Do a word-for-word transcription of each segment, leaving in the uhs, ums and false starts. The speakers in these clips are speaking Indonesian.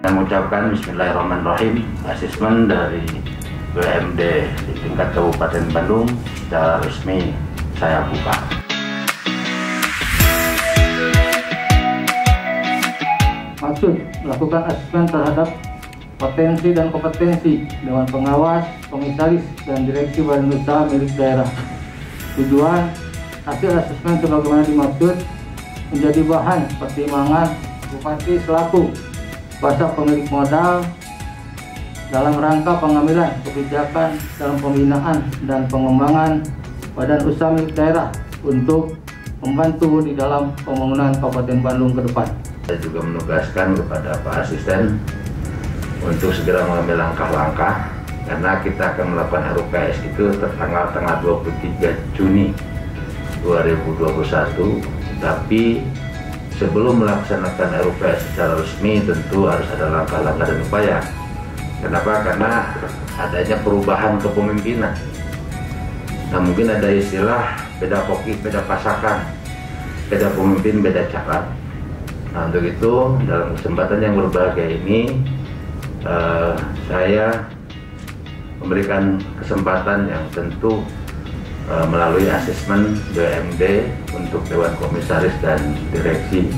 Saya mengucapkan Bismillahirrahmanirrahim, asesmen dari B M D di tingkat Kabupaten Bandung secara resmi saya buka. Maksud melakukan asesmen terhadap potensi dan kompetensi Dewan Pengawas, Komisaris, dan Direksi Badan Usaha milik daerah. Tujuan hasil asesmen sebagaimana dimaksud menjadi bahan pertimbangan Bupati selaku kuasa pemilik modal dalam rangka pengambilan kebijakan dalam pembinaan dan pengembangan badan usaha milik daerah untuk membantu di dalam pembangunan Kabupaten Bandung ke depan. Saya juga menugaskan kepada Pak Asisten untuk segera mengambil langkah-langkah karena kita akan melakukan R U K S itu tertanggal tanggal dua puluh tiga Juni dua ribu dua puluh satu, tapi sebelum melaksanakan R U K S secara resmi tentu harus ada langkah-langkah dan upaya. Kenapa? Karena adanya perubahan kepemimpinan. Nah, mungkin ada istilah beda koki, beda pasakan, beda pemimpin, beda cara. Nah, untuk itu dalam kesempatan yang berbahagia ini uh, saya memberikan kesempatan yang tentu uh, melalui asesmen B M D untuk Dewan Komisaris dan Direksi.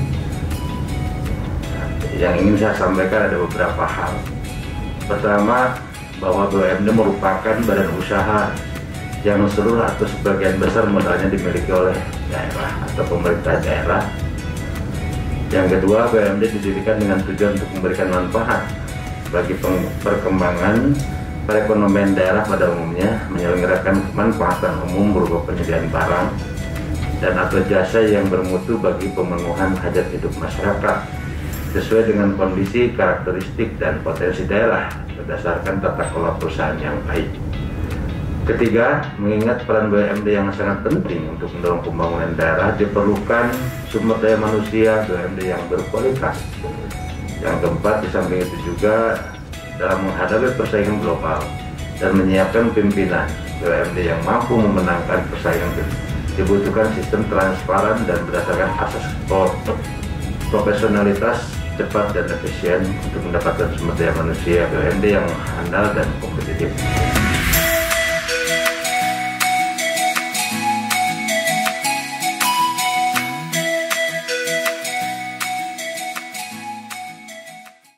Yang ingin saya sampaikan ada beberapa hal. Pertama, bahwa B M D merupakan badan usaha yang seluruh atau sebagian besar modalnya dimiliki oleh daerah atau pemerintah daerah. Yang kedua, B M D didirikan dengan tujuan untuk memberikan manfaat bagi perkembangan perekonomian daerah pada umumnya, menyelenggarakan kemanfaatan umum berupa penyediaan barang dan atau jasa yang bermutu bagi pemenuhan hajat hidup masyarakat sesuai dengan kondisi, karakteristik, dan potensi daerah berdasarkan tata kelola perusahaan yang baik. Ketiga, mengingat peran B M D yang sangat penting untuk mendorong pembangunan daerah, diperlukan sumber daya manusia B M D yang berkualitas. Yang keempat, di samping itu juga dalam menghadapi persaingan global dan menyiapkan pimpinan B M D yang mampu memenangkan persaingan itu, dibutuhkan sistem transparan dan berdasarkan asas profesionalitas, cepat dan efisien untuk mendapatkan sumber daya manusia B M D yang handal dan kompetitif.